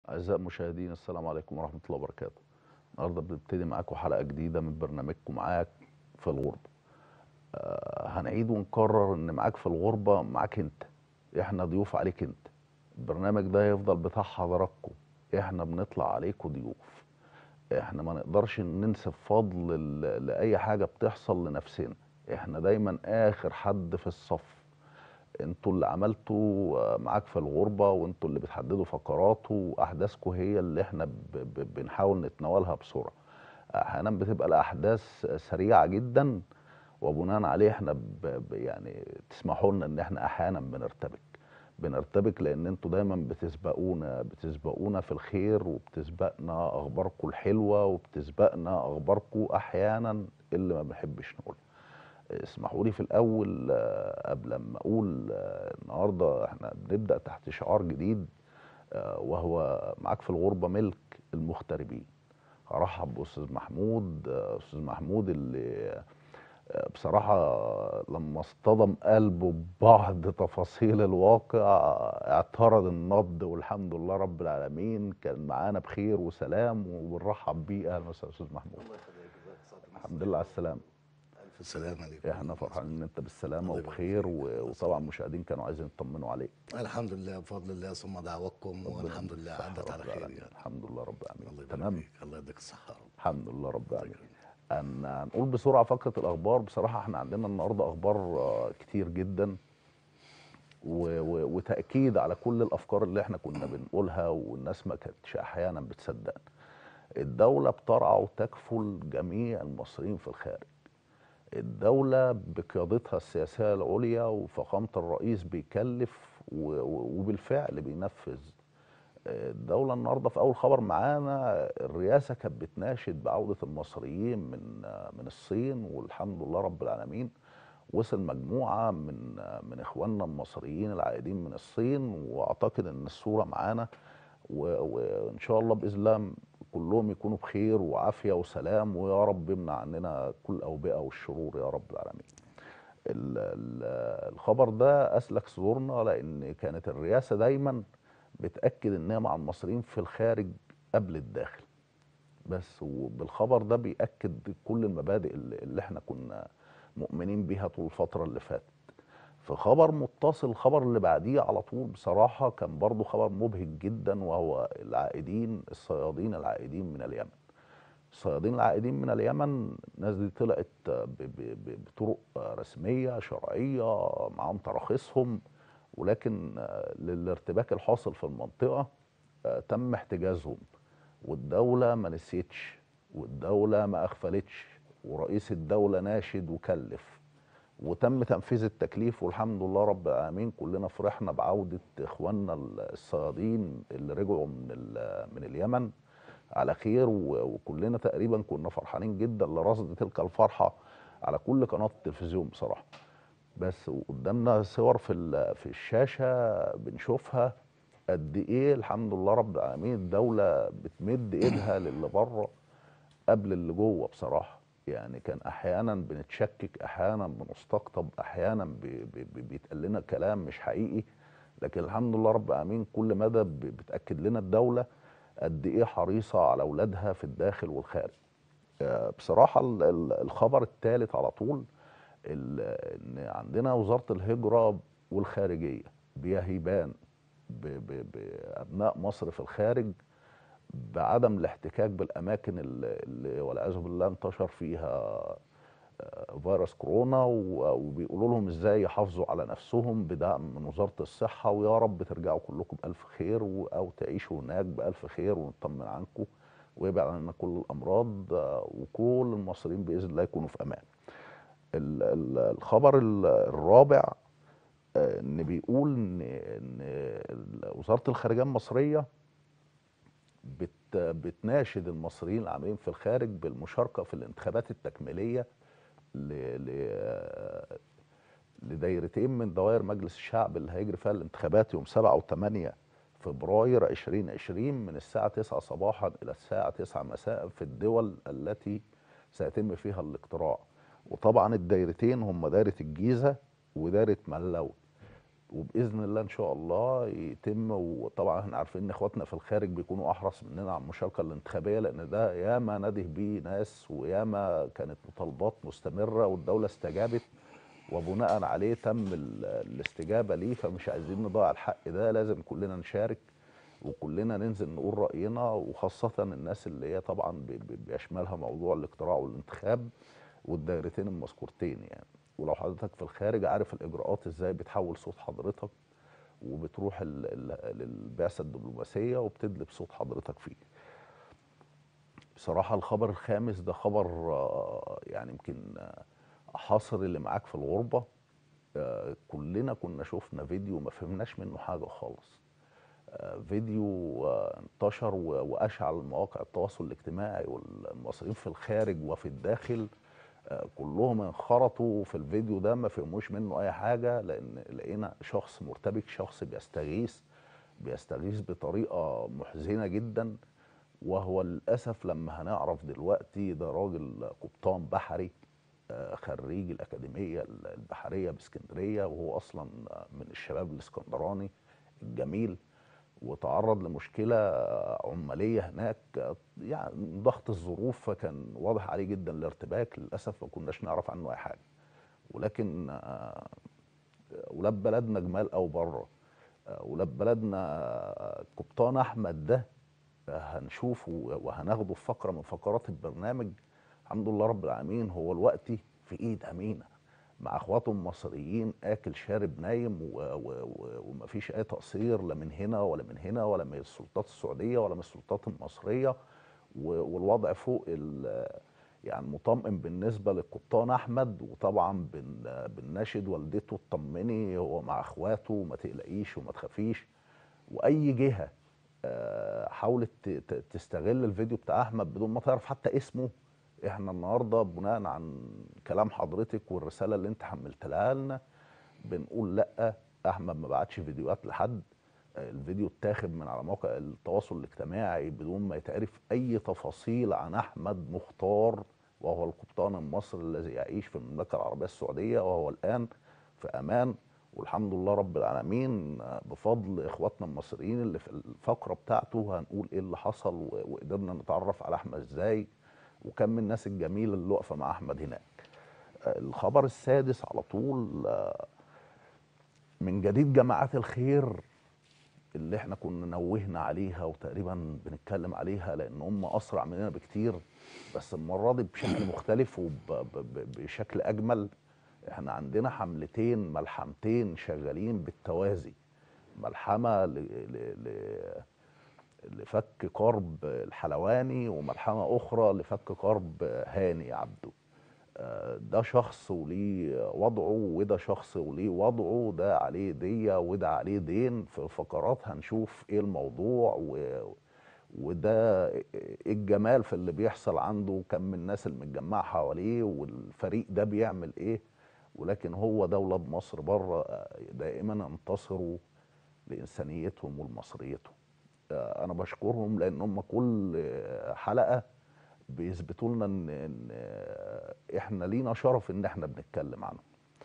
أعزائي المشاهدين، السلام عليكم ورحمة الله وبركاته. النهارده بنبتدي معاكم حلقة جديدة من برنامجكم معاك في الغربة. هنعيد ونكرر إن معاك في الغربة معاك أنت. إحنا ضيوف عليك أنت. البرنامج ده هيفضل بتاع حضراتكم. إحنا بنطلع عليكم ضيوف. إحنا ما نقدرش ننسب فضل لأي حاجة بتحصل لنفسنا. إحنا دايما آخر حد في الصف. انتوا اللي عملتوا معاك في الغربة، وانتوا اللي بتحددوا فقراته، واحداثكم هي اللي احنا بنحاول نتناولها بسرعة. احيانا بتبقى الاحداث سريعة جدا، وبناء عليه احنا يعني تسمحوا لنا ان احنا احيانا بنرتبك لان انتوا دايما بتسبقونا في الخير، وبتسبقنا اخباركم الحلوة، وبتسبقنا اخباركم احيانا اللي ما بنحبش نقولها. اسمحوا لي في الاول قبل ما اقول النهارده احنا بنبدا تحت شعار جديد، وهو معاك في الغربه ملك المغتربين. هرحب باستاذ محمود. استاذ محمود اللي بصراحه لما اصطدم قلبه ببعض تفاصيل الواقع اعترض النبض، والحمد لله رب العالمين كان معانا بخير وسلام، وبنرحب بيه. اهلا وسهلا استاذ محمود. الله يخليك، ازيك يا سعاده الحمد مصر. لله على السلامه. الف سلام عليكم. احنا فرحانين ان انت بالسلامه الله يبارك وبخير، فيك، الله وطبعا يسلمك. المشاهدين كانوا عايزين يطمنوا عليك. الحمد لله بفضل الله ثم دعواتكم، ربنا والحمد يديك لله الصحه عدت على رب خير العالمين. يعني. الحمد لله رب العالمين. الله يبارك تمام. فيك، الله يديك الصحه يا رب. الحمد لله رب الله العالمين. يكرمك. هنقول بسرعه فقره الاخبار. بصراحه احنا عندنا النهارده اخبار كتير جدا، وتاكيد على كل الافكار اللي احنا كنا بنقولها والناس ما كانتش احيانا بتصدقنا. الدوله بترعى وتكفل جميع المصريين في الخارج. الدولة بقيادتها السياسية العليا وفخامة الرئيس بيكلف وبالفعل بينفذ. الدولة النهاردة في أول خبر معانا، الرئاسة كانت بتناشد بعودة المصريين من الصين، والحمد لله رب العالمين وصل مجموعة من إخواننا المصريين العائدين من الصين، وأعتقد إن الصورة معانا، وإن شاء الله بإذن الله كلهم يكونوا بخير وعافية وسلام، ويا رب يمنع عننا كل الأوبئة والشرور يا رب العالمين. الخبر ده أسلك صدورنا لأن كانت الرئاسة دايما بتأكد إن هي مع المصريين في الخارج قبل الداخل. بس وبالخبر ده بيأكد كل المبادئ اللي احنا كنا مؤمنين بيها طول الفترة اللي فاتت. في خبر متصل، الخبر اللي بعديه على طول بصراحة كان برضو خبر مبهج جدا، وهو الصيادين العائدين من اليمن. الصيادين العائدين من اليمن، الناس دي طلعت بطرق رسمية شرعية، معاهم تراخيصهم، ولكن للارتباك الحاصل في المنطقة تم احتجازهم. والدولة ما نسيتش، والدولة ما أغفلتش، ورئيس الدولة ناشد وكلف، وتم تنفيذ التكليف، والحمد لله رب العالمين. كلنا فرحنا بعودة إخواننا الصيادين اللي رجعوا من اليمن على خير، وكلنا تقريبا كنا فرحانين جدا لرصد تلك الفرحة على كل قناة التلفزيون بصراحة. بس قدامنا صور في الشاشة بنشوفها قد ايه الحمد لله رب العالمين الدولة بتمد ايدها للي بره قبل اللي جوه بصراحة. يعني كان احيانا بنتشكك، احيانا بنستقطب، احيانا بيتقال لنا كلام مش حقيقي، لكن الحمد لله رب العالمين كل مدى بتأكد لنا الدولة قد ايه حريصة على اولادها في الداخل والخارج. بصراحة الخبر الثالث على طول، ان عندنا وزارة الهجرة والخارجية بيهيبان بابناء مصر في الخارج بعدم الاحتكاك بالاماكن اللي والعياذ بالله انتشر فيها فيروس كورونا، وبيقولوا لهم ازاي يحافظوا على نفسهم بدعم من وزارة الصحة، ويا رب ترجعوا كلكم بألف خير، او تعيشوا هناك بألف خير ونطمن عنكم ويبعد عننا كل الامراض، وكل المصريين باذن الله يكونوا في امان. الخبر الرابع، ان بيقول ان وزاره الخارجيه المصريه بتناشد المصريين العاملين في الخارج بالمشاركه في الانتخابات التكميليه ل... ل... لدايرتين من دوائر مجلس الشعب اللي هيجري فيها الانتخابات يوم 7 و8 فبراير 2020 من الساعه 9 صباحا الى الساعه 9 مساء في الدول التي سيتم فيها الاقتراع. وطبعا الدايرتين هم دايره الجيزه ودايره ملاوي. وباذن الله ان شاء الله يتم. وطبعا احنا عارفين ان اخواتنا في الخارج بيكونوا احرص مننا على المشاركه الانتخابيه، لان ده ياما نده بيه ناس وياما كانت مطالبات مستمره والدوله استجابت، وبناء عليه تم الاستجابه ليه. فمش عايزين نضيع الحق ده، لازم كلنا نشارك وكلنا ننزل نقول راينا، وخاصه الناس اللي هي طبعا بيشملها موضوع الاقتراع والانتخاب والدايرتين المذكورتين يعني. ولو حضرتك في الخارج عارف الاجراءات ازاي بتحول صوت حضرتك وبتروح للبعثه الدبلوماسيه وبتدلب صوت حضرتك فيه. بصراحه الخبر الخامس ده خبر يعني يمكن حاصر اللي معاك في الغربه. كلنا كنا شفنا فيديو ما فهمناش منه حاجه خالص. فيديو انتشر واشعل مواقع التواصل الاجتماعي، والمصريين في الخارج وفي الداخل كلهم انخرطوا في الفيديو ده، ما فهموش منه اي حاجه، لان لقينا شخص مرتبك، شخص بيستغيث بطريقه محزنه جدا. وهو للاسف لما هنعرف دلوقتي ده راجل قبطان بحري، خريج الاكاديميه البحريه باسكندريه، وهو اصلا من الشباب الاسكندراني الجميل، وتعرض لمشكله عماليه هناك. يعني ضغط الظروف فكان واضح عليه جدا الارتباك، للاسف ما كناش نعرف عنه اي حاجه. ولكن ولاد بلدنا جمال او بره. ولاد بلدنا قبطان احمد ده هنشوفه وهناخده في فقره من فقرات البرنامج. الحمد لله رب العالمين، هو الوقت في ايد امينه مع اخواته المصريين، اكل شارب نايم ومفيش اي تقصير لا من هنا ولا من هنا ولا من السلطات السعوديه ولا من السلطات المصريه. والوضع فوق يعني مطمئن بالنسبه للقبطان احمد. وطبعا بنناشد والدته اطمني، هو مع اخواته وما تقلقيش وما تخافيش. واي جهه حاولت تستغل الفيديو بتاع احمد بدون ما تعرف حتى اسمه، احنا النهارده بناء عن كلام حضرتك والرساله اللي انت حملتها لنا بنقول لا، احمد ما بعتش فيديوهات لحد. الفيديو اتاخد من على موقع التواصل الاجتماعي بدون ما يتعرف اي تفاصيل عن احمد مختار، وهو القبطان المصري الذي يعيش في المملكه العربيه السعوديه، وهو الان في امان. والحمد لله رب العالمين بفضل اخواتنا المصريين اللي في الفقره بتاعته هنقول ايه اللي حصل وقدرنا نتعرف على احمد ازاي، وكم من الناس الجميله اللي واقفه مع احمد هناك. الخبر السادس على طول، من جديد جماعات الخير اللي احنا كنا نوهنا عليها وتقريبا بنتكلم عليها، لان هم اسرع مننا بكتير، بس المره دي بشكل مختلف وبشكل اجمل. احنا عندنا حملتين ملحمتين شغالين بالتوازي. ملحمه لفك كرب الحلواني، وملحمه اخرى لفك كرب هاني عبده. ده شخص وليه وضعه، وده شخص وليه وضعه، ده عليه دية وده عليه دين. في فقرات هنشوف ايه الموضوع وده ايه الجمال في اللي بيحصل عنده، كم من الناس اللي متجمعه حواليه، والفريق ده بيعمل ايه. ولكن هو ده ولاد مصر بره دائما انتصروا لانسانيتهم ولمصريتهم. انا بشكرهم لان هم كل حلقه بيثبتوا لنا ان احنا لينا شرف ان احنا بنتكلم عنه.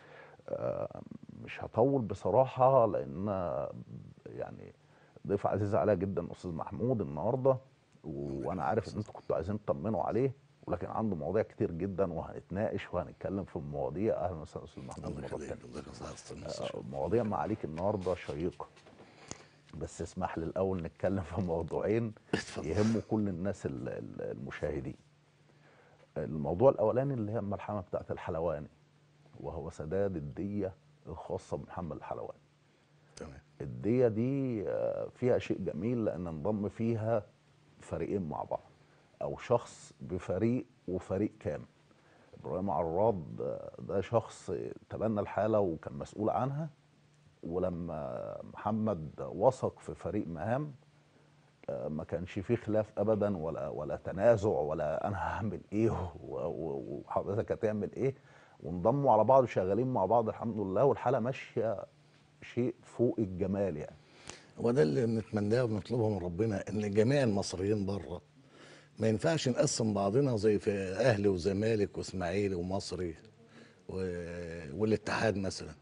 مش هطول بصراحه لان يعني ضيف عزيز عليا جدا استاذ محمود النهارده، وانا عارف ان انتوا كنتوا عايزين تطمنوا عليه، ولكن عنده مواضيع كتير جدا وهنتناقش وهنتكلم في المواضيع. اهلا وسهلا استاذ محمود الله مره يخليك، ثانيه. الله يخليك. مواضيع معاليك النهارده شيقه، بس اسمح لي الاول نتكلم في موضوعين اتفضل. يهموا كل الناس المشاهدين. الموضوع الاولاني اللي هي الملحمه بتاعت الحلواني، وهو سداد الديه الخاصه بمحمد الحلواني. تمام. الديه دي فيها شيء جميل، لان انضم فيها فريقين مع بعض، او شخص بفريق وفريق كامل. ابراهيم عراد ده شخص تبنى الحاله وكان مسؤول عنها، ولما محمد وثق في فريق مهام ما كانش فيه خلاف ابدا ولا تنازع ولا انا هعمل ايه وحضرتك هتعمل ايه، وانضموا على بعض وشغالين مع بعض الحمد لله، والحاله ماشيه شيء فوق الجمال يعني. وده اللي بنتمناه وبنطلبه من ربنا، ان جميع المصريين بره ما ينفعش نقسم بعضنا زي في اهلي وزمالك واسماعيلي ومصري والاتحاد مثلا.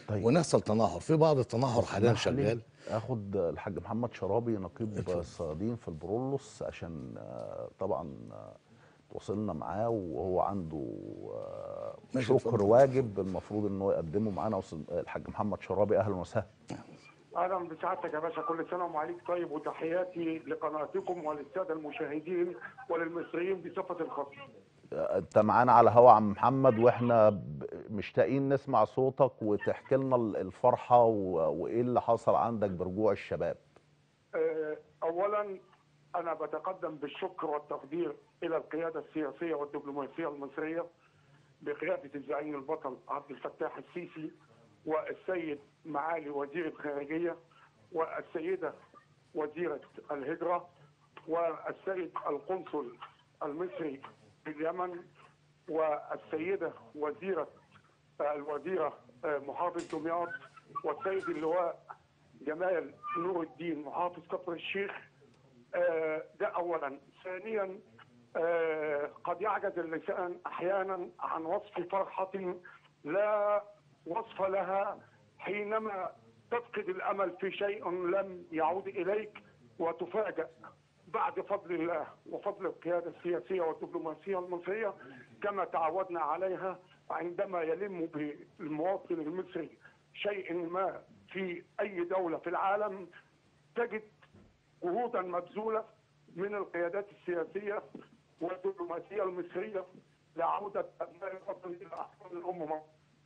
طيب ونحصل تناحر. في بعض التناحر حاليا اسمح لي شغال. اخد الحاج محمد شرابي نقيب اتفضل. الصيادين في البرولوس، عشان طبعا تواصلنا معاه وهو عنده ماشي، شكر اتفضل. واجب المفروض انه يقدمه معانا. الحاج محمد شرابي، اهلا وسهلا. اهلا بسعادتك يا باشا، كل سنه وعليك طيب، وتحياتي لقناتكم وللساده المشاهدين وللمصريين بصفه خاصه. انت معانا على هوا عم محمد، واحنا مشتاقين نسمع صوتك وتحكي لنا الفرحه وايه اللي حصل عندك برجوع الشباب. اولا انا بتقدم بالشكر والتقدير الى القياده السياسيه والدبلوماسيه المصريه بقياده الزعيم البطل عبد الفتاح السيسي، والسيد معالي وزير الخارجيه، والسيده وزيره الهجره، والسيد القنصل المصري في اليمن، والسيده الوزيره محافظ دمياط، والسيد اللواء جمال نور الدين محافظ كفر الشيخ. ده اولا. ثانيا، قد يعجز اللسان احيانا عن وصف فرحه لا وصف لها حينما تفقد الامل في شيء لم يعود اليك، وتفاجأ بعد فضل الله وفضل القياده السياسيه والدبلوماسيه المصريه كما تعودنا عليها، عندما يلم بالمواطن المصري شيء ما في اي دوله في العالم، تجد جهودا مبذوله من القيادات السياسيه والدبلوماسيه المصريه لعوده ابناء الوطن الى احضان الامم.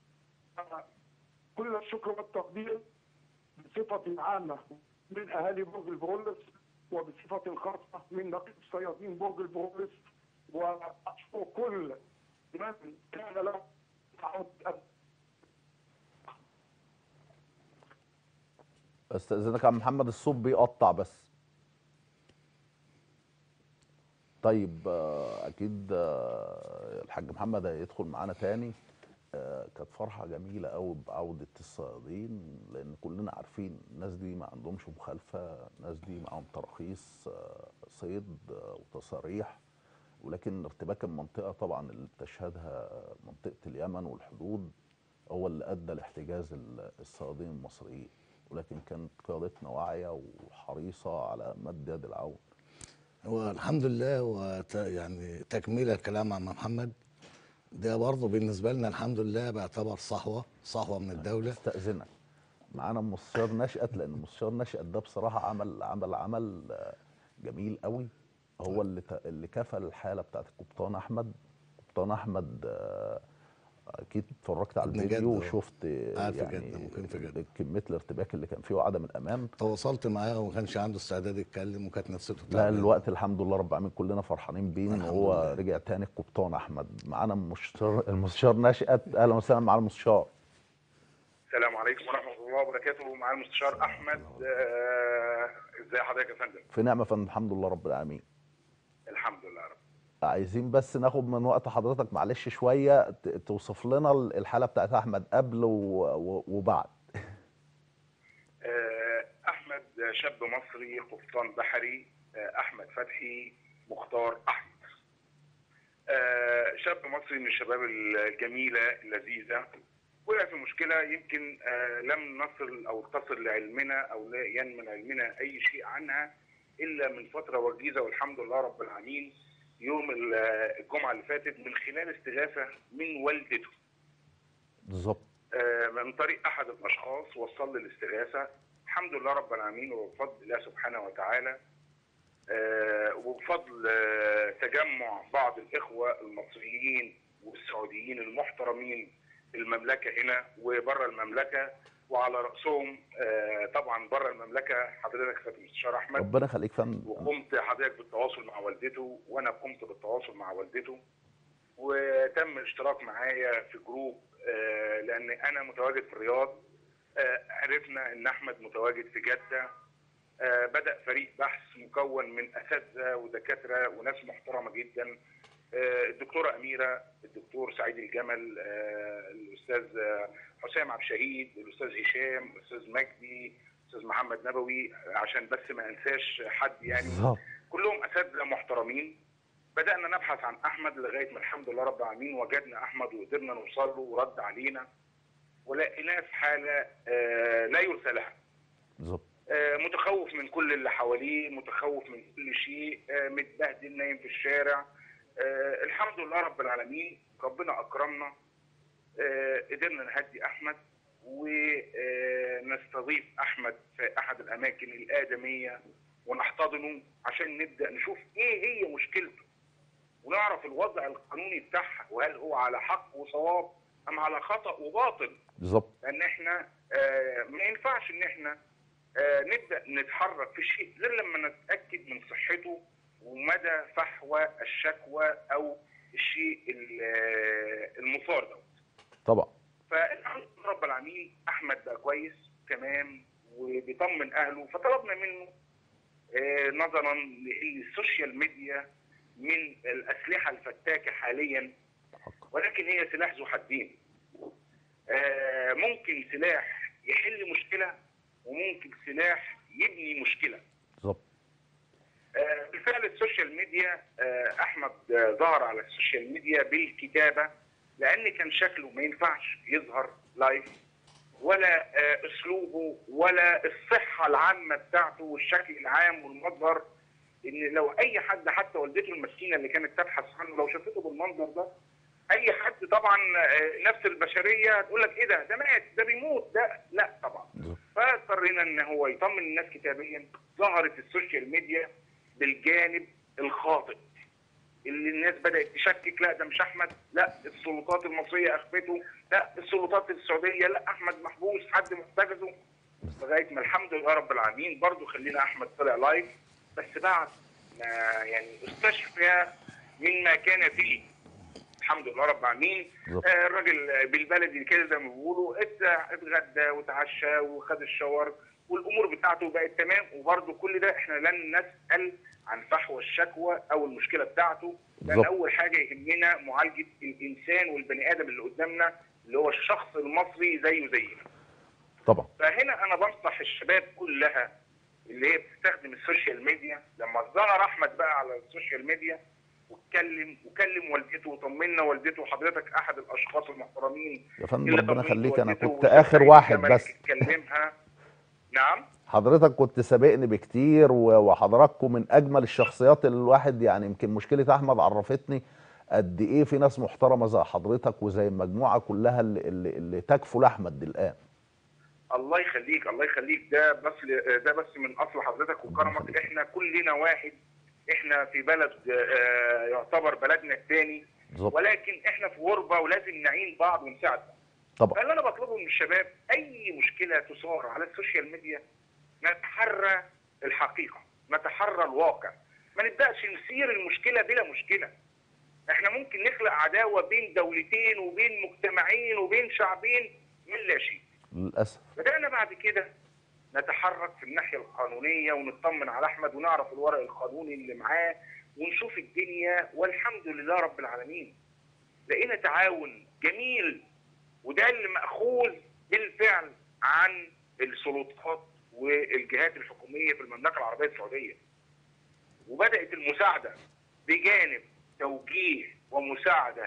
كل الشكر والتقدير بصفه عامه من اهالي برج البرولس، وبصفه خاصه من نقيب الصيادين برج البرولس، واشكر كل من كان له تعود. استاذنك يا عم محمد، الصوت بيقطع بس. طيب اكيد الحاج محمد هيدخل معانا تاني. كانت فرحه جميله قوي بعوده الصيادين، لان كلنا عارفين الناس دي ما عندهمش مخالفه، الناس دي معاهم تراخيص صيد وتصاريح، ولكن ارتباك المنطقه طبعا اللي بتشهدها منطقه اليمن والحدود هو اللي ادى لاحتجاز الصيادين المصريين، ولكن كانت قيادتنا واعيه وحريصه على مد يد العون. هو الحمد لله، يعني تكمله الكلام عن محمد، ده برضه بالنسبه لنا الحمد لله بيعتبر صحوه من الدوله. استاذنك، معانا مستشار نشأت، لان مستشار نشأت ده بصراحه عمل جميل قوي. هو اللي كفل الحاله بتاعت القبطان احمد. قبطان احمد اكيد اتفرجت على ابن الفيديو جد. وشفت قاعد في جده، يعني ممكن في جده. كميه الارتباك اللي كان فيه وعدم الامان. تواصلت معاه وما كانش عنده استعداد يتكلم، وكانت نفسيته لا تعبانه. الوقت الحمد لله رب العالمين كلنا فرحانين بيه ان الحمد هو لله. رجع تاني القبطان احمد. معانا المستشار نشأت، اهلا وسهلا معانا المستشار. السلام عليكم ورحمة الله وبركاته. مع المستشار أحمد. ازي حضرتك يا فندم؟ في نعمه يا فندم، الحمد لله رب العالمين. الحمد لله رب. عايزين بس ناخد من وقت حضرتك معلش شويه، توصف لنا الحاله بتاعت احمد قبل وبعد. أحمد شاب مصري قبطان بحري. أحمد فتحي مختار أحمد. شاب مصري من الشباب الجميلة اللذيذة. وقع في مشكلة يمكن لم نصل أو تصل لعلمنا أو لا ينمن علمنا أي شيء عنها إلا من فترة وجيزة، والحمد لله رب العالمين يوم الجمعة اللي فاتت من خلال استغاثة من والدته. بالظبط. من طريق أحد الأشخاص وصل لي الاستغاثة، الحمد لله رب العالمين وبفضل الله سبحانه وتعالى، وبفضل تجمع بعض الإخوة المصريين والسعوديين المحترمين المملكة هنا وبره المملكة، وعلى رأسهم طبعا بره المملكة حضرتك سيادة المستشار أحمد. ربنا يخليك فندم. وقمت حضرتك بالتواصل مع والدته، وأنا قمت بالتواصل مع والدته، وتم الاشتراك معايا في جروب لأن أنا متواجد في الرياض. عرفنا إن أحمد متواجد في جدة. بدأ فريق بحث مكون من أساتذة ودكاترة وناس محترمة جدا. الدكتورة أميرة، الدكتور سعيد الجمل، الأستاذ حسام عبد الشهيد، الأستاذ هشام، الأستاذ مجدي، الأستاذ محمد نبوي، عشان بس ما أنساش حد يعني. بالظبط. كلهم أساتذة محترمين. بدأنا نبحث عن أحمد لغاية ما الحمد لله رب العالمين وجدنا أحمد وقدرنا نوصل له ورد علينا. ولقيناه في حاله لا يرثى لها. بالظبط. متخوف من كل اللي حواليه، متخوف من كل شيء، متبهدل نايم في الشارع. الحمد لله رب العالمين، ربنا اكرمنا، قدرنا نهدي احمد ونستضيف احمد في احد الاماكن الادميه ونحتضنه عشان نبدا نشوف ايه هي مشكلته ونعرف الوضع القانوني بتاعها، وهل هو على حق وصواب ام على خطا وباطل. بالظبط. لان احنا ما ينفعش ان احنا نبدا نتحرك في شيء غير لما نتاكد من صحته ومدى فحوى الشكوى او الشيء المثار ده. طبعا. فالحمد لله رب العالمين احمد بقى كويس تمام وبيطمن اهله، فطلبنا منه نظرا لان السوشيال ميديا من الاسلحه الفتاكه حاليا، ولكن هي سلاح ذو حدين. ممكن سلاح يحل مشكله وممكن سلاح يبني مشكله. بالظبط. بالفعل السوشيال ميديا، احمد ظهر على السوشيال ميديا بالكتابه لان كان شكله ما ينفعش يظهر لايف، ولا اسلوبه ولا الصحه العامه بتاعته والشكل العام والمظهر. ان لو اي حد حتى والدته المسكينه اللي كانت تبحث عنه لو شافته بالمنظر ده، اي حد طبعا نفس البشريه هتقول لك ايه ده مات، ده بيموت، ده لا طبعا. فاضطرينا ان هو يطمن الناس كتابيا. ظهرت السوشيال ميديا بالجانب الخاطئ اللي الناس بدات تشكك، لا ده مش احمد، لا السلطات المصريه اخفته، لا السلطات السعوديه، لا احمد محبوس حد محتجزه، لغايه ما الحمد لله رب العالمين برضو خلينا احمد طلع لايف، بس بعد ما يعني استشفى مما كان فيه. الحمد لله رب العالمين. الراجل بالبلدي كده زي ما بيقولوا اتغدى وتعشى وخد الشاور والامور بتاعته بقت تمام. وبرده كل ده احنا لن نسال عن فحوى الشكوى او المشكله بتاعته، لان اول حاجه يهمنا معالجه الانسان والبني ادم اللي قدامنا اللي هو الشخص المصري زيه زينا. طبعا. فهنا انا بنصح الشباب كلها اللي هي بتستخدم السوشيال ميديا، لما ظهر احمد بقى على السوشيال ميديا وكلم والدته وطمنا والدته، وحضرتك احد الاشخاص المحترمين يا فندم ربنا يخليك، انا والدته كنت اخر واحد بس تكلمها. نعم حضرتك كنت سابقني بكتير، وحضراتكم من اجمل الشخصيات اللي الواحد يعني يمكن مشكله احمد عرفتني قد ايه في ناس محترمه زي حضرتك وزي المجموعه كلها اللي تكفل احمد الان. الله يخليك الله يخليك، ده بس من اصل حضرتك وكرمك. احنا كلنا واحد، احنا في بلد يعتبر بلدنا الثاني، ولكن احنا في غربه ولازم نعين بعض ونساعد بعض. طبعا. فاللي انا بطلبه من الشباب اي مشكله تثار على السوشيال ميديا نتحرى الحقيقه، نتحرى الواقع، ما نبداش نثير المشكله بلا مشكله. احنا ممكن نخلق عداوه بين دولتين وبين مجتمعين وبين شعبين من لا شيء. للاسف. بدانا بعد كده نتحرك في الناحيه القانونيه ونطمن على احمد ونعرف الورق القانوني اللي معاه ونشوف الدنيا، والحمد لله رب العالمين لقينا تعاون جميل، وده اللي مأخوذ بالفعل عن السلطات والجهات الحكوميه في المملكه العربيه السعوديه. وبدات المساعده بجانب توجيه ومساعده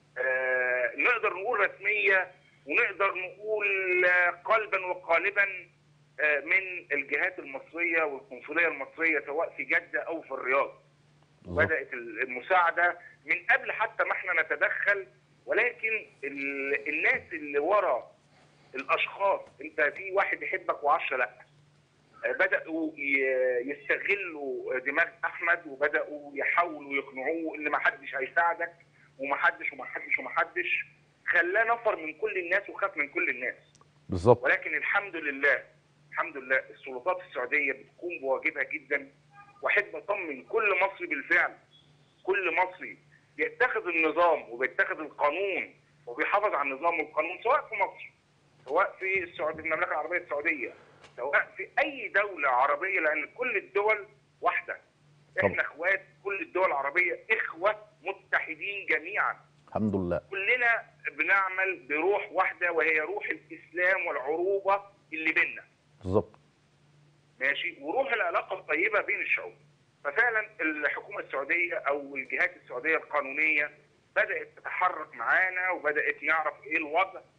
نقدر نقول رسميه ونقدر نقول قلبا وقالبا من الجهات المصريه والقنصليه المصريه سواء في جده او في الرياض. بدات المساعده من قبل حتى ما احنا نتدخل، ولكن الناس اللي ورا الاشخاص، انت في واحد يحبك و10 لا، بداوا يستغلوا دماغ احمد وبداوا يحاولوا يقنعوه ان ما حدش هيساعدك ومحدش ومحدش ومحدش، خلاه نفر من كل الناس وخاف من كل الناس. بالظبط. ولكن الحمد لله الحمد لله السلطات السعوديه بتقوم بواجبها جدا. واحب اطمن كل مصري بالفعل، كل مصري بيتخذ النظام وبيتخذ القانون وبيحافظ على النظام والقانون، سواء في مصر سواء في السعوديه المملكه العربيه السعوديه سواء في اي دوله عربيه، لان كل الدول واحده. احنا اخوات، كل الدول العربيه اخوه متحدين جميعا. الحمد لله. كلنا بنعمل بروح واحده وهي روح الاسلام والعروبه اللي بيننا. بالظبط. ماشي، وروح العلاقه الطيبه بين الشعوب. ففعلا الحكومه السعوديه او الجهات السعوديه القانونيه بدات تتحرك معانا وبدات نعرف ايه الوضع،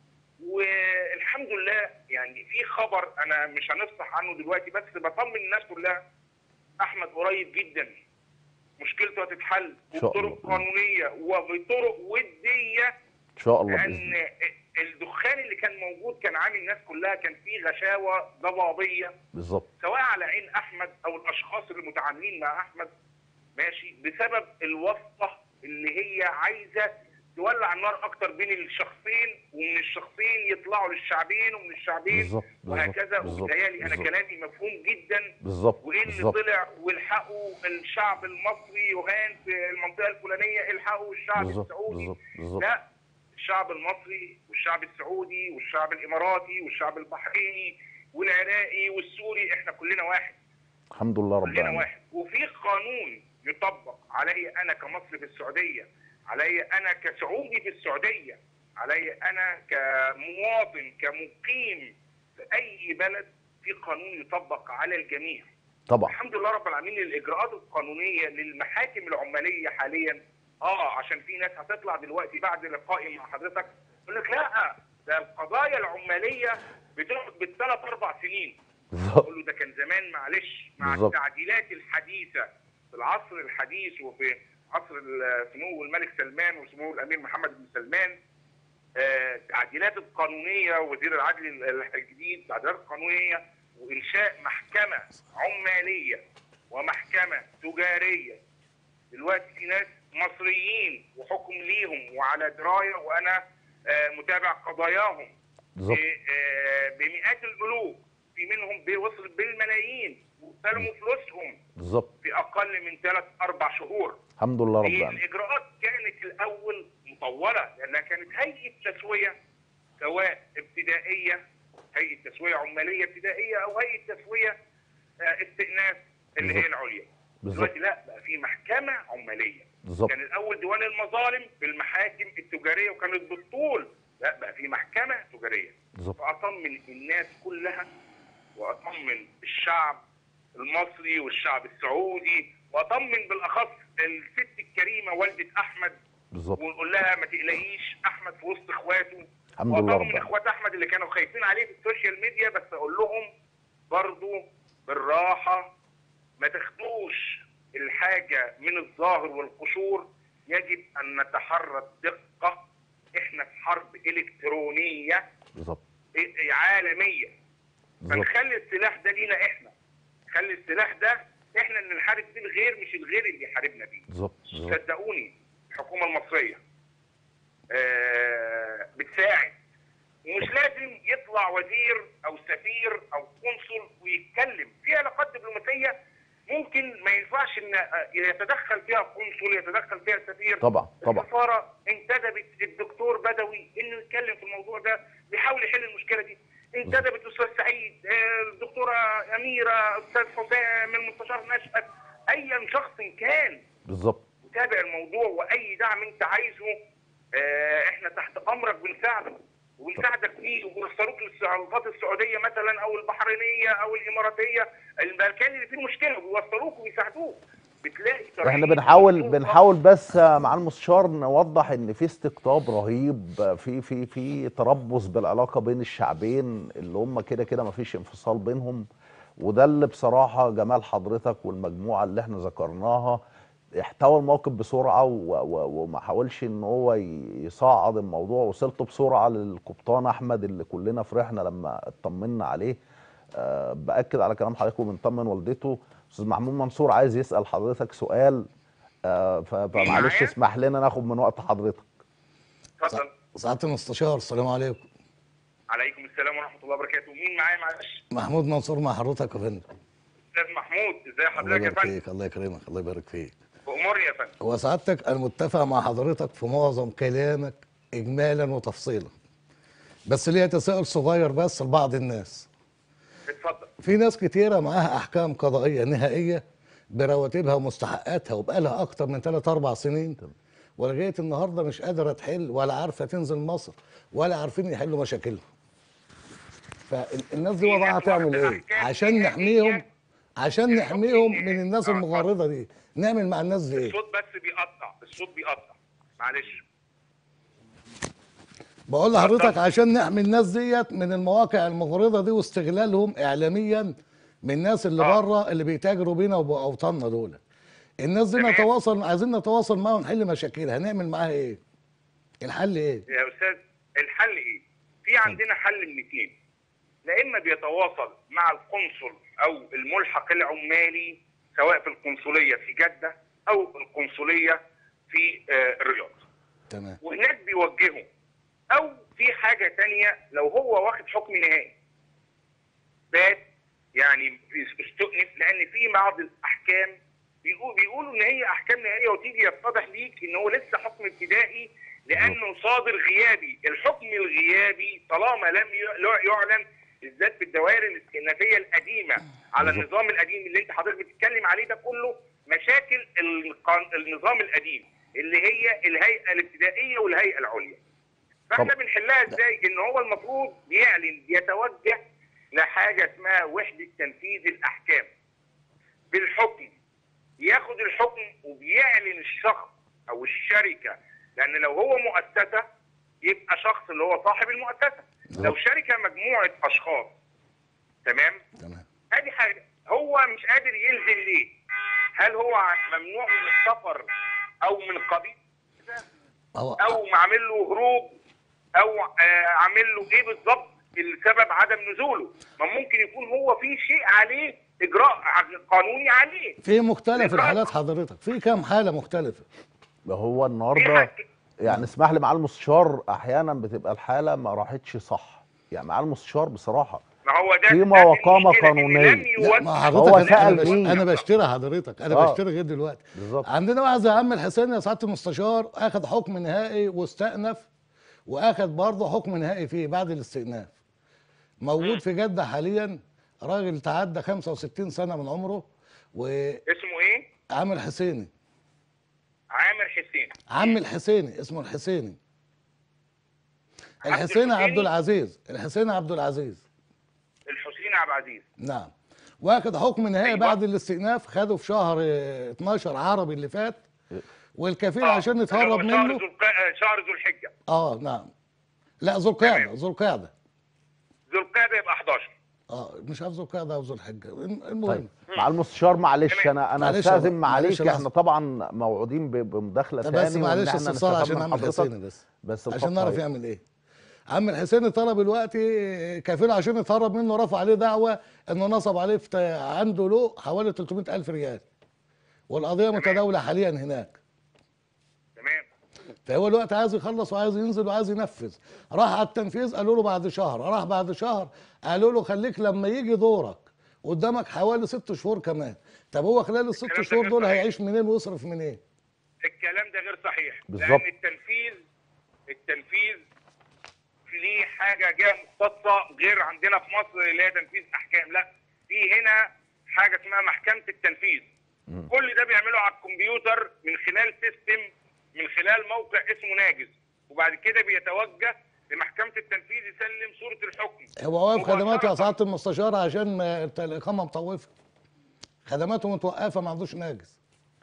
والحمد لله يعني في خبر انا مش هنفصح عنه دلوقتي، بس بطمن الناس كلها. احمد قريب جدا مشكلته هتتحل إن شاء الله. وبطرق قانونيه وبطرق وديه، ان شاء الله باذن لان الله. الدخان اللي كان موجود كان عامل الناس كلها، كان فيه غشاوه ضبابيه بالظبط. سواء على عين احمد او الاشخاص اللي متعاملين مع احمد، ماشي، بسبب الواسطه اللي هي عايزه تولع النار اكتر بين الشخصين، ومن الشخصين يطلعوا للشعبين، ومن الشعبين بالظبط. وهكذا. بالظبط. وبالتالي انا بالظبط. كلامي مفهوم جدا. بالظبط. وايه اللي بالظبط. طلع والحقوا الشعب المصري يهان في المنطقه الفلانيه، الحقوا الشعب بالظبط. السعودي. بالظبط. بالظبط. لا، الشعب المصري والشعب السعودي والشعب الاماراتي والشعب البحريني والعراقي والسوري، احنا كلنا واحد. الحمد لله رب كلنا العالمين. واحد، وفي قانون يطبق علي انا كمصري في السعوديه، علي انا كسعودي في السعوديه، علي انا كمواطن كمقيم في اي بلد، في قانون يطبق على الجميع. طبعا. الحمد لله رب العالمين. الاجراءات القانونيه للمحاكم العماليه حاليا، عشان في ناس هتطلع دلوقتي بعد لقائي مع حضرتك يقول لك لا، ده القضايا العماليه بتقعد بالثلاث 4 سنين. بالظبط. اقول له ده كان زمان، معلش، مع بالظبط. التعديلات الحديثه في العصر الحديث وفي عصر سمو الملك سلمان وسمو الامير محمد بن سلمان، التعديلات القانونيه، وزير العدل الجديد، التعديلات القانونيه وانشاء محكمه عماليه ومحكمه تجاريه. دلوقتي في ناس مصريين وحكم ليهم وعلى درايه، وانا متابع قضاياهم بالظبط. بمئات الالوف، في منهم بيوصل بالملايين واستلموا فلوسهم بالظبط. في اقل من 3-4 شهور. الحمد لله رب العالمين. الاجراءات كانت الاول مطوله، لانها كانت هيئه تسويه، سواء ابتدائيه، هيئه تسويه عماليه ابتدائيه، او هيئه تسويه استئناف اللي هي العليا. بالظبط. دلوقتي لا، بقى في محكمه عماليه. بالظبط. كان الاول ديوان المظالم بالمحاكم التجاريه وكانت بالطول، لا بقى في محكمه تجاريه. بالظبط. فاطمن الناس كلها، واطمن الشعب المصري والشعب السعودي، واطمن بالاخص الست الكريمه والده احمد، بالظبط. ونقول لها ما تقلقيش، احمد في وسط اخواته. الحمد لله رب واطمن العالمين. اخوات احمد اللي كانوا خايفين عليه في السوشيال ميديا، بس اقول لهم برضو بالراحه، ما تاخدوش الحاجه من الظاهر والقشور، يجب ان نتحرى الدقه. احنا في حرب الكترونيه بالظبط. عالميه، بالظبط. فنخلي السلاح ده لينا احنا، خلي السلاح ده احنا اللي نحارب بيه الغير، مش الغير اللي يحاربنا بيه. بالظبط. بالظبط. صدقوني الحكومه المصريه بتساعد، ومش لازم يطلع وزير او سفير او قنصل ويتكلم في علاقات دبلوماسيه ممكن ما ينفعش ان يتدخل فيها القنصل، يتدخل فيها السفير. طبعا. طبعا. السفاره انتدبت الدكتور بدوي انه يتكلم في الموضوع ده، بيحاول يحل المشكله دي. انتدبت استاذ سعيد، الدكتوره اميره، استاذ حسام، المستشار نشأت، ايا شخص كان بالظبط. تابع الموضوع، واي دعم انت عايزه احنا تحت امرك بنساعدك وبنساعدك فيه، وبنوصلوك للسلطات السعوديه مثلا او البحرينيه او الاماراتيه، المكان اللي فيه المشكله بيوصلوك وبيساعدوك. بتلاقي احنا ترحيب بنحاول بس مع المستشار نوضح ان في استقطاب رهيب، في تربص بالعلاقه بين الشعبين اللي هم كده كده ما فيش انفصال بينهم، وده اللي بصراحه جمال حضرتك والمجموعه اللي احنا ذكرناها احتوى الموقف بسرعه وما حاولش ان هو يصعد الموضوع. وصلت بسرعه للقبطان احمد اللي كلنا فرحنا لما اطمنا عليه. باكد على كلام حضرتك وبنطمن والدته. استاذ محمود منصور عايز يسال حضرتك سؤال، فمعلش اسمح لنا ناخد من وقت حضرتك. اتفضل. سعاده المستشار، السلام عليكم. عليكم السلام ورحمه الله وبركاته. مين معايا معلش؟ محمود منصور مع حضرتك يا فندم. استاذ محمود، ازي الله حضرتك يا يبارك فندم؟ فيك، الله يكرمك، الله يبارك فيك. بأموري يا فندم. هو سعادتك انا متفق مع حضرتك في معظم كلامك اجمالا وتفصيلا، بس ليا تساؤل صغير بس لبعض الناس. اتفضل. في ناس كتيره معاها احكام قضائيه نهائيه برواتبها ومستحقاتها وبقالها اكتر من 3-4 سنين، ولغايه النهارده مش قادره تحل ولا عارفه تنزل مصر ولا عارفين يحلوا مشاكلهم. فالناس دي وضعها تعمل ايه عشان نحميهم، عشان نحميهم من الناس المغرضه دي؟ نعمل مع الناس دي ايه؟ الصوت بس بيقطع، الصوت بيقطع، معلش. بقول لحضرتك عشان نحمي الناس ديت من المواقع المغرضه دي واستغلالهم اعلاميا من الناس اللي بره اللي بيتاجروا بينا وباوطاننا دول. الناس دي تمام. نتواصل، عايزين نتواصل معاها ونحل مشاكلها، هنعمل معاها ايه؟ الحل ايه؟ يا استاذ، الحل ايه؟ في عندنا حل من اتنين. لا اما بيتواصل مع القنصل او الملحق العمالي، سواء في القنصليه في جده او القنصليه في الرياض، تمام. وهناك بيوجهه. او في حاجه تانية، لو هو واخد حكم نهائي بات يعني استؤنف، لان في بعض الاحكام بيقولوا ان هي احكام نهائيه، وتيجي يتضح ليك ان هو لسه حكم ابتدائي لانه صادر غيابي. الحكم الغيابي طالما لم يعلن، بالذات في الدوائر الاستئنافيه القديمه على النظام القديم اللي انت حضرتك بتتكلم عليه، ده كله مشاكل النظام القديم اللي هي الهيئه الابتدائيه والهيئه العليا. فاحنا بنحلها ازاي؟ ان هو المفروض بيعلن، يتوجه لحاجه اسمها وحده تنفيذ الاحكام بالحكم، ياخد الحكم وبيعلن الشخص او الشركه، لان لو هو مؤسسه يبقى شخص اللي هو صاحب المؤسسه، لو شركه مجموعه اشخاص. تمام. ادي حاجه هو مش قادر يلزم ليه؟ هل هو ممنوع من السفر او من قبيل او عامل له هروب او عامل له ايه بالظبط السبب عدم نزوله؟ ما ممكن يكون هو في شيء عليه اجراء قانوني عليه. في مختلف الحالات حضرتك، في كام حاله مختلفه. هو النهارده يعني اسمح لي مع المستشار، احيانا بتبقى الحاله ما راحتش صح، يعني مع المستشار بصراحه ما هو ده قيمه وقامه قانونيه. لا ما هو حضرتك سأل مين؟ انا بشتري حضرتك، انا بشتري غير دلوقتي. بالظبط. عندنا واحد زي عم الحسين يا سعاده المستشار، اخذ حكم نهائي واستأنف، واخذ برضه حكم نهائي فيه بعد الاستئناف. موجود في جده حاليا، راجل تعدى 65 سنه من عمره. اسمه ايه؟ عامر حسيني. عامر حسين. عم الحسيني، اسمه الحسيني. الحسيني عبد العزيز. الحسيني عبد العزيز. الحسين عبد العزيز. نعم. واخد حكم نهائي بعد الاستئناف، خده في شهر 12 عربي اللي فات، والكفيل عشان يتهرب منه شهر ذو الحجه. نعم. لا ذو القعده. ذو القعده. ذو القعده يبقى 11. مش عارف ذو القعده او ذو الحجه، المهم. طيب مع المستشار معلش انا استاذن معلش، احنا طبعا موعودين بمداخله ثانيه، بس معلش استفسار عشان عم الحسيني بس عشان نعرف يعمل ايه. عم الحسيني طلب دلوقتي كفيل عشان يتهرب منه، رفع عليه دعوه انه نصب عليه عنده له حوالي 300,000 ريال، والقضيه متداوله حاليا هناك. تمام. فهو الوقت عايز يخلص وعايز ينزل وعايز ينفذ. راح على التنفيذ قالوا له بعد شهر، راح بعد شهر قالوا له خليك لما يجي دورك، قدامك حوالي 6 شهور كمان. طب هو خلال ال6 شهور دول هيعيش منين ويصرف منين؟ الكلام ده غير صحيح. بالظبط. لان التنفيذ ليه حاجه جهه مختصه غير عندنا في مصر اللي هي تنفيذ احكام. لا، في هنا حاجه اسمها محكمه التنفيذ. كل ده بيعمله على الكمبيوتر من خلال سيستم، من خلال موقع اسمه ناجز، وبعد كده بيتوجه لمحكمه التنفيذ يسلم صوره الحكم. هو واقف خدماته يا سعاده المستشار عشان الاقامه مطوفه، خدماته متوقفه، ما عندوش ناجز.